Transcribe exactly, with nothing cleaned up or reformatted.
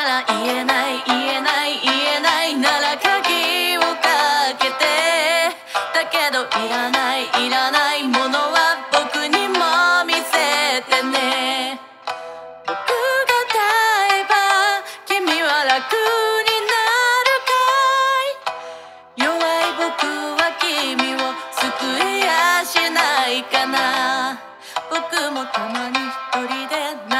ら言えない言えない言えないなら鍵をかけて、だけどいらないいらないものは僕にも見せてね。僕が歌えば君は楽になるかい、弱い僕は君を救いやしないかな。僕もたまに一人で